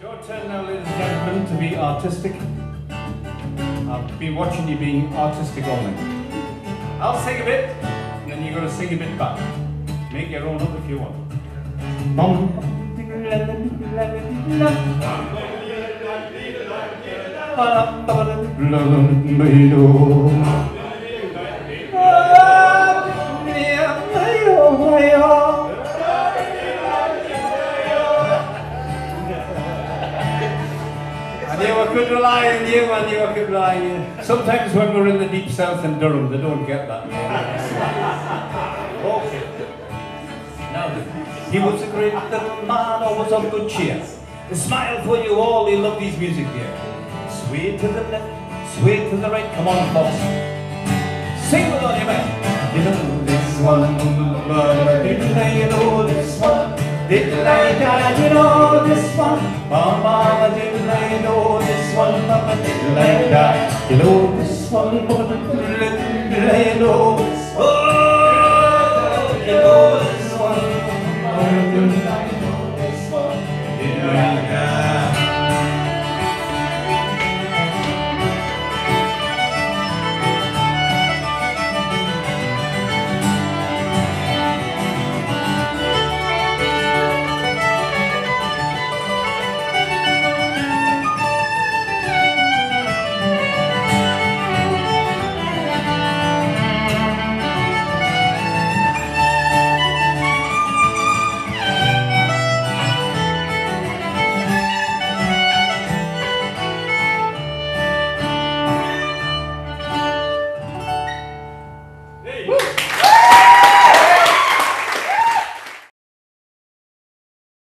Your turn now, ladies and gentlemen, to be artistic. I've been watching you being artistic only. I'll sing a bit, and then you're going to sing a bit back. Make your own up if you want. I could rely on you, I knew I could rely on you. Sometimes when we're in the deep south in Durham, they don't get that. Okay. Now, he was a great little man, always of good cheer. A smile for you all, he loved his music here. Sway to the left, sway to the right, come on, folks. Sing with all your might. You know this one, didn't I, you know this one? Didn't I, Dad, you know this one? Mama, didn't I know this one? Mama, didn't I, Dad, you know this one? Didn't I know this one?